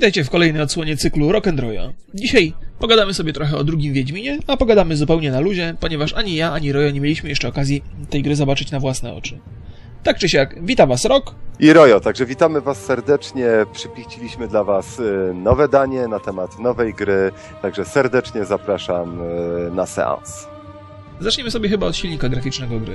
Witajcie w kolejnej odsłonie cyklu Rock & Roya. Dzisiaj pogadamy sobie trochę o drugim Wiedźminie, a pogadamy zupełnie na luzie, ponieważ ani ja, ani Royo nie mieliśmy jeszcze okazji tej gry zobaczyć na własne oczy. Tak czy siak, witam was Rok i Royo, także witamy was serdecznie, przypichciliśmy dla was nowe danie na temat nowej gry, także serdecznie zapraszam na seans. Zaczniemy sobie chyba od silnika graficznego gry,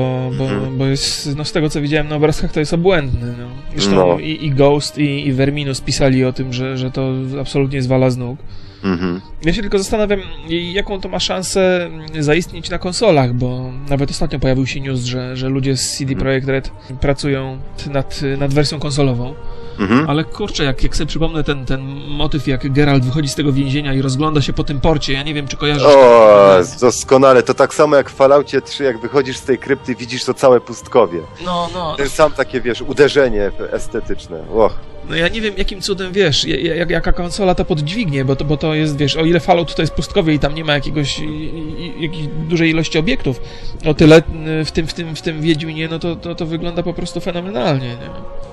bo jest, no z tego co widziałem na obrazkach to jest obłędny. No. Zresztą i Ghost i Verminus pisali o tym, że to absolutnie zwala z nóg. Ja się tylko zastanawiam, jaką to ma szansę zaistnieć na konsolach, bo nawet ostatnio pojawił się news, że ludzie z CD Projekt Red pracują nad wersją konsolową. Ale kurczę, jak sobie przypomnę ten motyw, jak Geralt wychodzi z tego więzienia i rozgląda się po tym porcie, ja nie wiem, czy kojarzysz... O, doskonale, to tak samo jak w Falloutie 3, jak wychodzisz z tej krypty, widzisz to całe pustkowie. No. Ten sam takie, wiesz, uderzenie estetyczne. No ja nie wiem, jakim cudem, wiesz, jaka konsola to podźwignie, bo to jest, wiesz, o ile Fallout to jest pustkowie i tam nie ma jakiejś dużej ilości obiektów, o tyle w tym Wiedźminie, no to wygląda po prostu fenomenalnie, nie?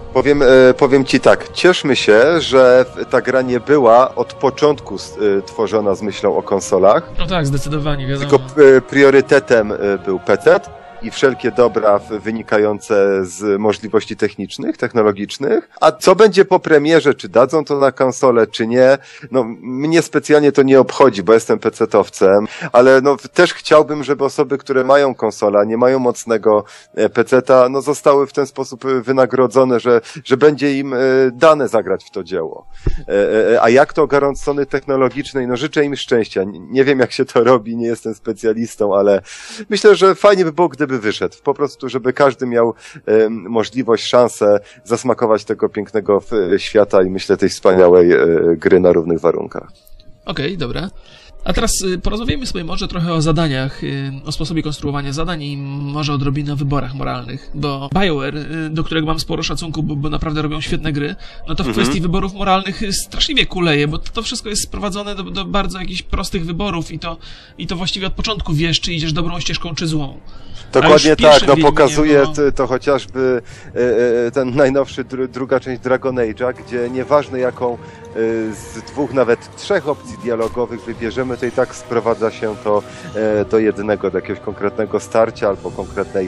Powiem ci tak, cieszmy się, że ta gra nie była od początku tworzona z myślą o konsolach. No tak, zdecydowanie, wiadomo. Tylko priorytetem był PC i wszelkie dobra wynikające z możliwości technologicznych. A co będzie po premierze, czy dadzą to na konsolę, czy nie, no mnie specjalnie to nie obchodzi, bo jestem PC-towcem, ale no też chciałbym, żeby osoby, które mają konsolę, a nie mają mocnego PC-ta, no zostały w ten sposób wynagrodzone, że będzie im dane zagrać w to dzieło. A jak to ogarnąć strony technologicznej, no życzę im szczęścia. Nie wiem, jak się to robi, nie jestem specjalistą, ale myślę, że fajnie by było, gdyby wyszedł. Po prostu, żeby każdy miał możliwość, szansę zasmakować tego pięknego świata i myślę tej wspaniałej gry na równych warunkach. Okej, dobra. A teraz porozmawiajmy sobie może trochę o zadaniach, o sposobie konstruowania zadań i może odrobinę o wyborach moralnych, bo BioWare, do którego mam sporo szacunku, bo naprawdę robią świetne gry, no to w kwestii wyborów moralnych straszliwie kuleje, bo to wszystko jest sprowadzone do bardzo jakichś prostych wyborów i to właściwie od początku wiesz, czy idziesz dobrą ścieżką, czy złą. Dokładnie tak, no pokazuje to chociażby ten najnowszy, druga część Dragon Age'a, gdzie nieważne jaką z dwóch, nawet trzech opcji dialogowych wybierzemy, to i tak sprowadza się to do jednego, do jakiegoś konkretnego starcia albo konkretnej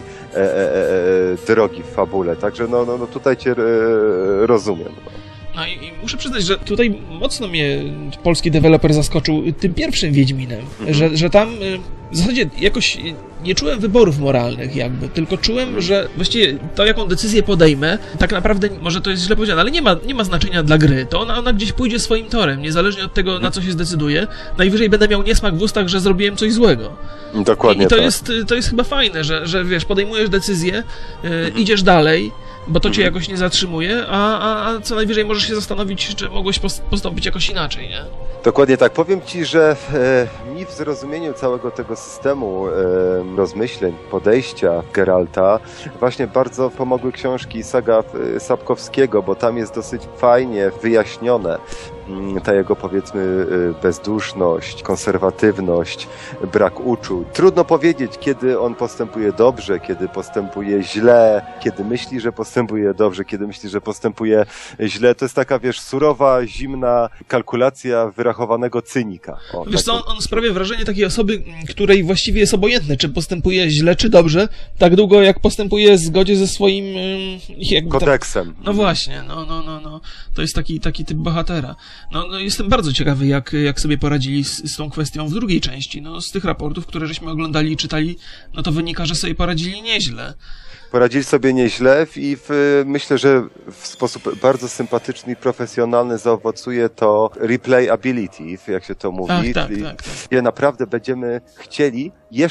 drogi w fabule. Także no tutaj cię rozumiem. No i muszę przyznać, że tutaj mocno mnie polski deweloper zaskoczył tym pierwszym Wiedźminem, że tam w zasadzie jakoś nie czułem wyborów moralnych jakby, tylko czułem, że właściwie to, jaką decyzję podejmę, tak naprawdę, może to jest źle powiedziane, ale nie ma znaczenia dla gry. To ona gdzieś pójdzie swoim torem, niezależnie od tego, na co się zdecyduje. Najwyżej będę miał niesmak w ustach, że zrobiłem coś złego. Dokładnie I to jest chyba fajne, że wiesz, podejmujesz decyzję, idziesz dalej, bo to cię jakoś nie zatrzymuje, a co najwyżej możesz się zastanowić, czy mogłeś postąpić jakoś inaczej, nie? Dokładnie tak. Powiem ci, że mi w zrozumieniu całego tego systemu rozmyśleń, podejścia Geralta właśnie bardzo pomogły książki saga Sapkowskiego, bo tam jest dosyć fajnie wyjaśnione ta jego, powiedzmy, bezduszność, konserwatywność, brak uczuć. Trudno powiedzieć, kiedy on postępuje dobrze, kiedy postępuje źle, kiedy myśli, że postępuje dobrze, kiedy myśli, że postępuje źle. To jest taka, wiesz, surowa, zimna kalkulacja wyrachowanego cynika. Wiesz co, on sprawia wrażenie takiej osoby, której właściwie jest obojętne, czy postępuje źle, czy dobrze, tak długo jak postępuje w zgodzie ze swoim kodeksem. No właśnie, no. To jest taki typ bohatera. No jestem bardzo ciekawy, jak sobie poradzili z tą kwestią w drugiej części. No z tych raportów, które żeśmy oglądali i czytali, no to wynika, że sobie poradzili nieźle. Poradzili sobie nieźle i myślę, że w sposób bardzo sympatyczny i profesjonalny zaowocuje to replayability, jak się to mówi. Tak. Gdzie naprawdę będziemy chcieli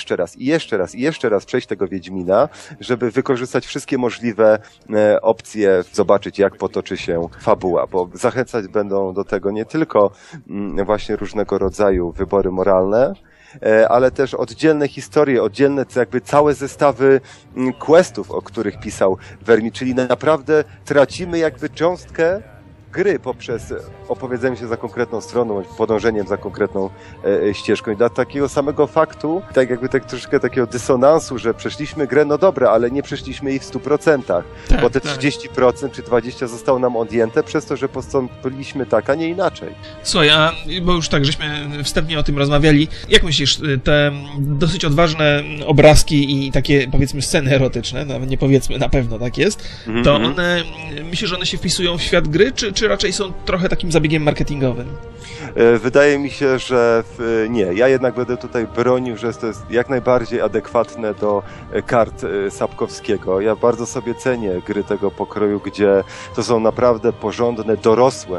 jeszcze raz przejść tego Wiedźmina, żeby wykorzystać wszystkie możliwe opcje, zobaczyć, jak potoczy się fabuła, bo zachęcać będą do tego nie tylko właśnie różnego rodzaju wybory moralne, ale też oddzielne historie, oddzielne jakby całe zestawy questów, o których pisał Vermin, czyli naprawdę tracimy jakby cząstkę gry poprzez opowiedzenie się za konkretną stroną, bądź podążeniem za konkretną ścieżką. I dla takiego samego faktu, tak jakby troszeczkę takiego dysonansu, że przeszliśmy grę, no dobra, ale nie przeszliśmy jej w 100%, tak, bo te 30% czy 20% zostało nam odjęte przez to, że postąpiliśmy tak, a nie inaczej. Słuchaj, bo już tak, żeśmy wstępnie o tym rozmawiali, jak myślisz, te dosyć odważne obrazki i takie, powiedzmy, sceny erotyczne, nawet nie powiedzmy, na pewno tak jest, to one, myślisz, że one się wpisują w świat gry, czy raczej są trochę takim zabiegiem marketingowym? Wydaje mi się, że nie. Ja jednak będę tutaj bronił, że to jest jak najbardziej adekwatne do kart Sapkowskiego. Ja bardzo sobie cenię gry tego pokroju, gdzie to są naprawdę porządne, dorosłe,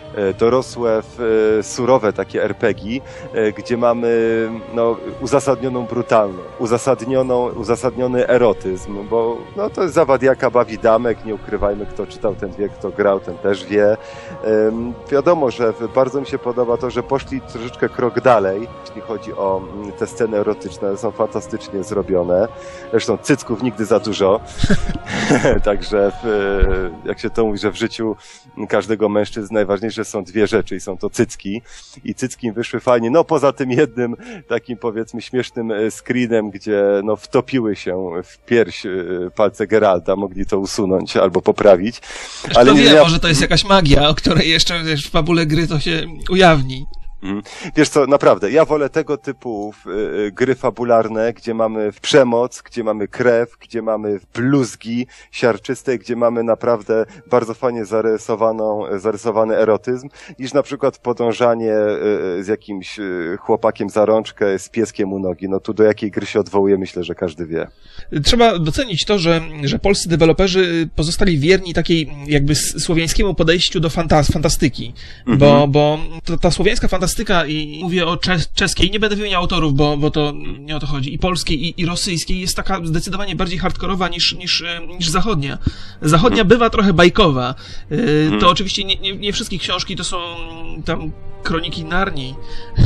surowe takie RPG, gdzie mamy uzasadnioną brutalność, uzasadniony erotyzm, bo to jest zawadiaka bawi damek, nie ukrywajmy, kto czytał, ten wie, kto grał, ten też wie. Wiadomo, że bardzo mi się podoba to, że poszli troszeczkę krok dalej, jeśli chodzi o te sceny erotyczne, one są fantastycznie zrobione. Zresztą cycków nigdy za dużo, także jak się to mówi, że w życiu każdego mężczyzny najważniejsze są dwie rzeczy i są to cycki. I cycki im wyszły fajnie. No poza tym jednym takim, powiedzmy, śmiesznym screenem, gdzie wtopiły się w pierś palce Geralta, mogli to usunąć albo poprawić. Ale kto wie, może to jest jakaś magia, o której jeszcze w fabule gry to się ujawni. Wiesz co, naprawdę, ja wolę tego typu gry fabularne, gdzie mamy przemoc, gdzie mamy krew, gdzie mamy bluzgi siarczyste, gdzie mamy naprawdę bardzo fajnie zarysowany erotyzm, niż na przykład podążanie z jakimś chłopakiem za rączkę, z pieskiem u nogi. No tu do jakiej gry się odwołuje, myślę, że każdy wie. Trzeba docenić to, że polscy deweloperzy pozostali wierni takiej jakby słowiańskiemu podejściu do fantastyki, bo ta słowiańska fantastyka, i mówię o czeskiej, nie będę wymieniał autorów, bo to nie o to chodzi, i polskiej, i rosyjskiej, jest taka zdecydowanie bardziej hardkorowa niż zachodnia. Zachodnia bywa trochę bajkowa. To oczywiście nie wszystkie książki to są tam Kroniki Narni,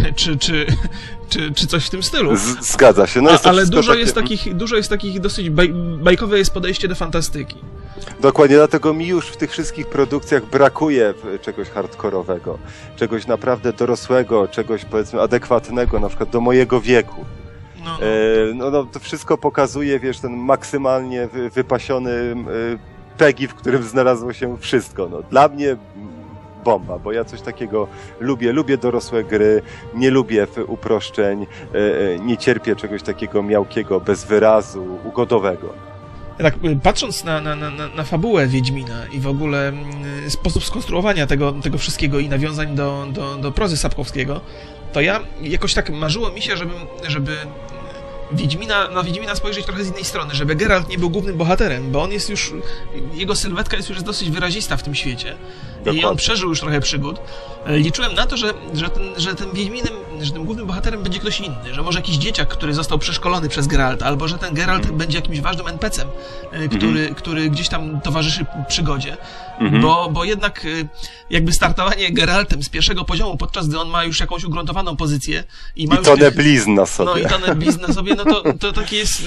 czy coś w tym stylu. Zgadza się. No ale dużo jest takich dosyć bajkowe jest podejście do fantastyki. Dokładnie, dlatego mi już w tych wszystkich produkcjach brakuje czegoś hardkorowego, czegoś naprawdę dorosłego, czegoś, powiedzmy, adekwatnego, na przykład do mojego wieku. To wszystko pokazuje, wiesz, ten maksymalnie wypasiony PEGI, w którym znalazło się wszystko. Dla mnie bomba, bo ja coś takiego lubię dorosłe gry, nie lubię uproszczeń, nie cierpię czegoś takiego miałkiego, bez wyrazu, ugodowego. Tak, patrząc na fabułę Wiedźmina i w ogóle sposób skonstruowania tego wszystkiego i nawiązań do prozy Sapkowskiego, to ja jakoś tak marzyło mi się, żeby na Wiedźmina spojrzeć trochę z innej strony, żeby Geralt nie był głównym bohaterem, bo on jest już, jego sylwetka jest już dosyć wyrazista w tym świecie. Dokładnie. I on przeżył już trochę przygód. Liczyłem na to, że tym Wiedźminem, że tym głównym bohaterem będzie ktoś inny, że może jakiś dzieciak, który został przeszkolony przez Geralta, albo że ten Geralt będzie jakimś ważnym NPC-em, który gdzieś tam towarzyszy przygodzie. Bo jednak jakby startowanie Geraltem z pierwszego poziomu, podczas gdy on ma już jakąś ugruntowaną pozycję i ma już tonę blizn na sobie. No i tonę blizn na sobie, to takie jest...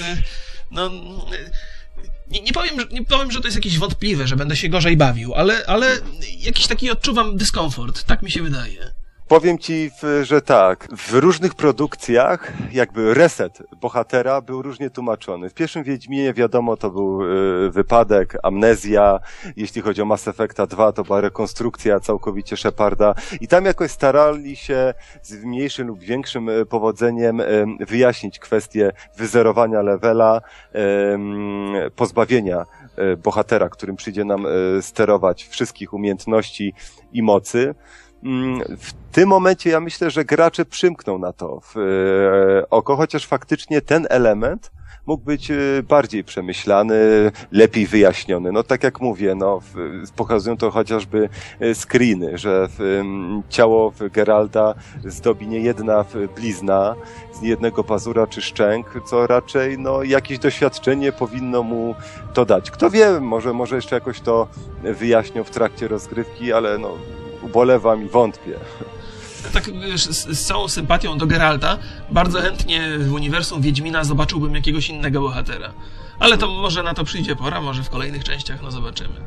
Nie powiem, że to jest jakieś wątpliwe, że będę się gorzej bawił, ale jakiś taki odczuwam dyskomfort, tak mi się wydaje. Powiem ci, że tak, w różnych produkcjach jakby reset bohatera był różnie tłumaczony. W pierwszym Wiedźminie wiadomo, to był wypadek, amnezja. Jeśli chodzi o Mass Effecta 2, to była rekonstrukcja całkowicie Sheparda. I tam jakoś starali się z mniejszym lub większym powodzeniem wyjaśnić kwestię wyzerowania levela, pozbawienia bohatera, którym przyjdzie nam sterować, wszystkich umiejętności i mocy. W tym momencie ja myślę, że gracze przymkną na to oko, chociaż faktycznie ten element mógł być bardziej przemyślany, lepiej wyjaśniony. No tak jak mówię, pokazują to chociażby screeny, że ciało Geralta zdobi nie jedna blizna z niejednego pazura czy szczęk, co raczej jakieś doświadczenie powinno mu to dać. Kto wie, może jeszcze jakoś to wyjaśnią w trakcie rozgrywki, ale ubolewam i wątpię. Tak, z całą sympatią do Geralta, bardzo chętnie w uniwersum Wiedźmina zobaczyłbym jakiegoś innego bohatera. Ale to może na to przyjdzie pora, może w kolejnych częściach, zobaczymy.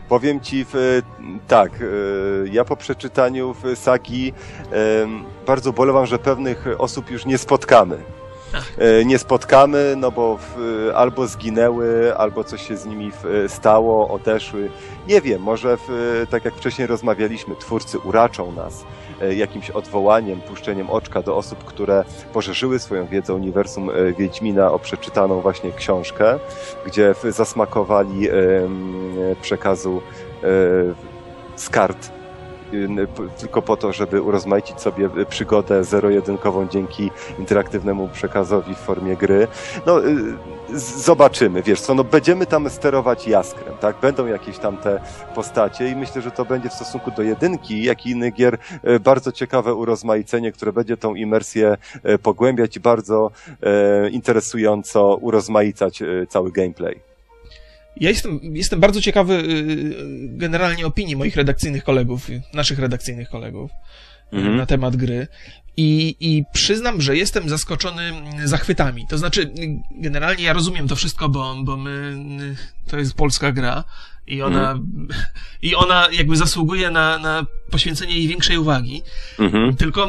Powiem ci, tak, ja po przeczytaniu sagi bardzo bolewam, że pewnych osób już nie spotkamy. Nie spotkamy, no bo albo zginęły, albo coś się z nimi stało, odeszły. Nie wiem, może tak jak wcześniej rozmawialiśmy, twórcy uraczą nas jakimś odwołaniem, puszczeniem oczka do osób, które poszerzyły swoją wiedzę o uniwersum Wiedźmina o przeczytaną właśnie książkę, gdzie zasmakowali przekazu z kart tylko po to, żeby urozmaicić sobie przygodę zero-jedynkową dzięki interaktywnemu przekazowi w formie gry. No, zobaczymy, wiesz co, no będziemy tam sterować Jaskrem, tak? Będą jakieś tam te postacie i myślę, że to będzie w stosunku do jedynki, jak i innych gier, bardzo ciekawe urozmaicenie, które będzie tą imersję pogłębiać i bardzo interesująco urozmaicać cały gameplay. Ja jestem bardzo ciekawy generalnie opinii moich redakcyjnych kolegów, naszych redakcyjnych kolegów na temat gry i przyznam, że jestem zaskoczony zachwytami. To znaczy, generalnie ja rozumiem to wszystko, bo to jest polska gra i ona jakby zasługuje na poświęcenie jej większej uwagi. Tylko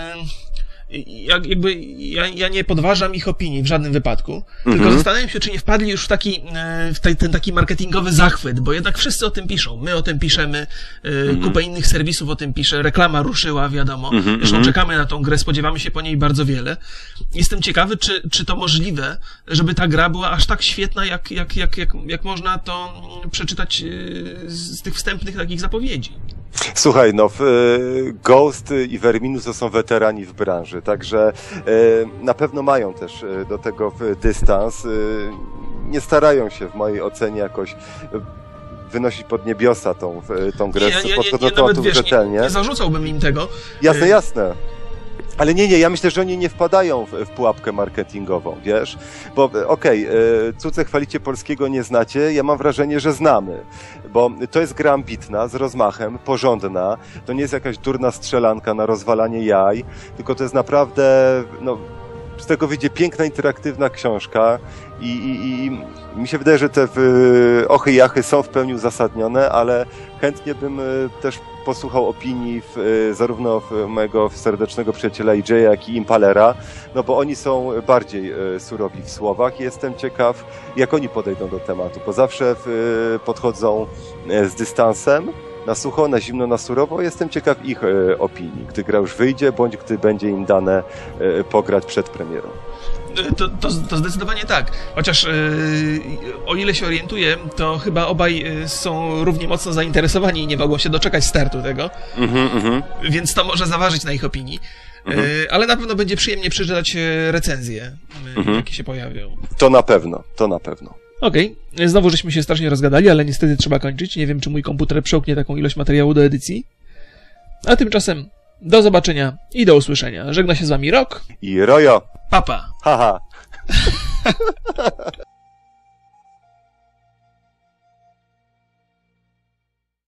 ja nie podważam ich opinii w żadnym wypadku, tylko zastanawiam się, czy nie wpadli już w ten taki marketingowy zachwyt, bo jednak wszyscy o tym piszą. My o tym piszemy, kupę innych serwisów o tym pisze, reklama ruszyła, wiadomo. Zresztą czekamy na tą grę, spodziewamy się po niej bardzo wiele. Jestem ciekawy, czy to możliwe, żeby ta gra była aż tak świetna, jak można to przeczytać z tych wstępnych takich zapowiedzi. Słuchaj, no, Ghost i Verminus to są weterani w branży, także na pewno mają też do tego dystans. Nie starają się w mojej ocenie jakoś wynosić pod niebiosa tą grę, podchodzą do tematu rzetelnie. Nie zarzucałbym im tego. Jasne. Ale nie, ja myślę, że oni nie wpadają w pułapkę marketingową, wiesz? Bo cudze chwalicie polskiego nie znacie, ja mam wrażenie, że znamy. Bo to jest gra ambitna, z rozmachem, porządna, to nie jest jakaś durna strzelanka na rozwalanie jaj, tylko to jest naprawdę, no, z tego wyjdzie piękna, interaktywna książka i mi się wydaje, że te ochy i achy są w pełni uzasadnione, ale chętnie bym też posłuchał opinii zarówno mojego serdecznego przyjaciela EJ, jak i Impalera, no bo oni są bardziej surowi w słowach i jestem ciekaw, jak oni podejdą do tematu, bo zawsze podchodzą z dystansem, na sucho, na zimno, na surowo. Jestem ciekaw ich opinii, gdy gra już wyjdzie, bądź gdy będzie im dane pograć przed premierą. To zdecydowanie tak. Chociaż o ile się orientuję, to chyba obaj są równie mocno zainteresowani i nie mogą się doczekać startu tego. Więc to może zaważyć na ich opinii. Ale na pewno będzie przyjemnie przeczytać recenzje, jakie się pojawią. To na pewno. Okej, znowu żeśmy się strasznie rozgadali, ale niestety trzeba kończyć. Nie wiem, czy mój komputer przełknie taką ilość materiału do edycji. A tymczasem do zobaczenia i do usłyszenia. Żegna się z wami Rok i Rojo. Papa. Haha.